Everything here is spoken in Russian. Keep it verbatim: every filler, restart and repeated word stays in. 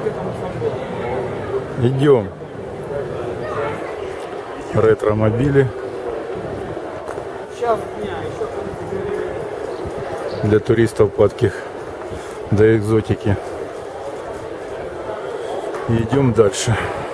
Идем. Ретро-мобили. Для туристов падких до экзотики. И идем дальше.